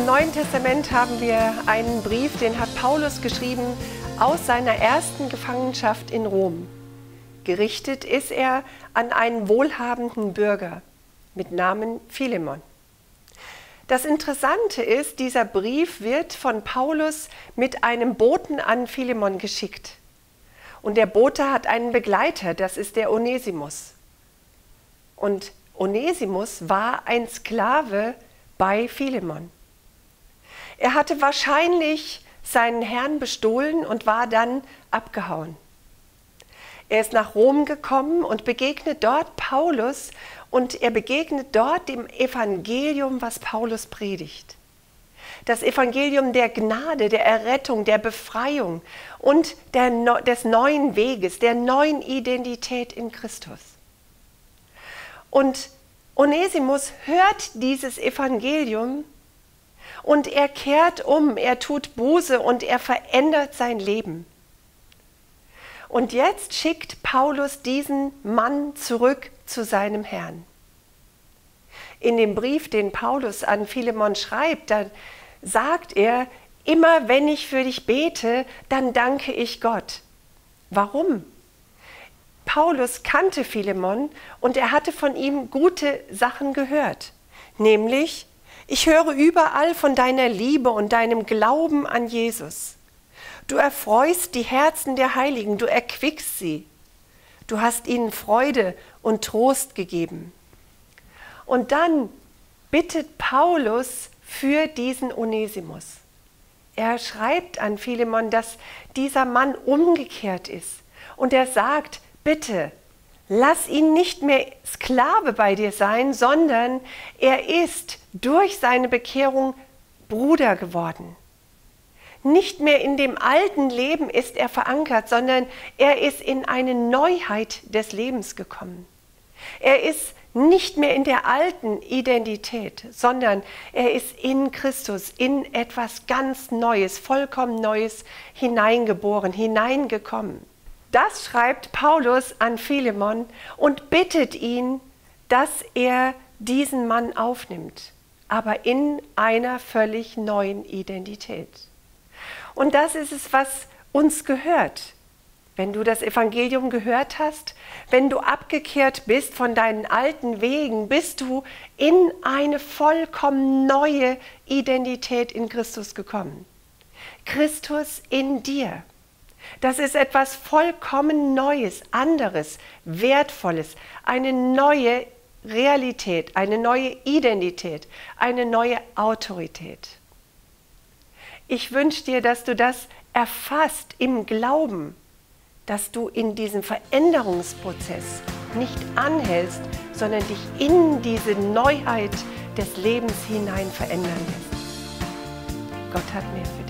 Im Neuen Testament haben wir einen Brief, den hat Paulus geschrieben aus seiner ersten Gefangenschaft in Rom. Gerichtet ist er an einen wohlhabenden Bürger mit Namen Philemon. Das Interessante ist, dieser Brief wird von Paulus mit einem Boten an Philemon geschickt. Und der Bote hat einen Begleiter, das ist der Onesimus. Und Onesimus war ein Sklave bei Philemon. Er hatte wahrscheinlich seinen Herrn bestohlen und war dann abgehauen. Er ist nach Rom gekommen und begegnet dort Paulus und er begegnet dort dem Evangelium, was Paulus predigt. Das Evangelium der Gnade, der Errettung, der Befreiung und des neuen Weges, der neuen Identität in Christus. Und Onesimus hört dieses Evangelium und er kehrt um, er tut Buße und er verändert sein Leben. Und jetzt schickt Paulus diesen Mann zurück zu seinem Herrn. In dem Brief, den Paulus an Philemon schreibt, da sagt er, immer wenn ich für dich bete, dann danke ich Gott. Warum? Paulus kannte Philemon und er hatte von ihm gute Sachen gehört, nämlich, ich höre überall von deiner Liebe und deinem Glauben an Jesus. Du erfreust die Herzen der Heiligen, du erquickst sie. Du hast ihnen Freude und Trost gegeben. Und dann bittet Paulus für diesen Onesimus. Er schreibt an Philemon, dass dieser Mann umgekehrt ist. Und er sagt, bitte, lass ihn nicht mehr Sklave bei dir sein, sondern er ist durch seine Bekehrung Bruder geworden. Nicht mehr in dem alten Leben ist er verankert, sondern er ist in eine Neuheit des Lebens gekommen. Er ist nicht mehr in der alten Identität, sondern er ist in Christus, in etwas ganz Neues, vollkommen Neues hineingeboren, hineingekommen. Das schreibt Paulus an Philemon und bittet ihn, dass er diesen Mann aufnimmt, aber in einer völlig neuen Identität. Und das ist es, was uns gehört. Wenn du das Evangelium gehört hast, wenn du abgekehrt bist von deinen alten Wegen, bist du in eine vollkommen neue Identität in Christus gekommen. Christus in dir. Das ist etwas vollkommen Neues, anderes, Wertvolles, eine neue Realität, eine neue Identität, eine neue Autorität. Ich wünsche dir, dass du das erfasst im Glauben, dass du in diesem Veränderungsprozess nicht anhältst, sondern dich in diese Neuheit des Lebens hinein verändern lässt. Gott hat mehr für dich.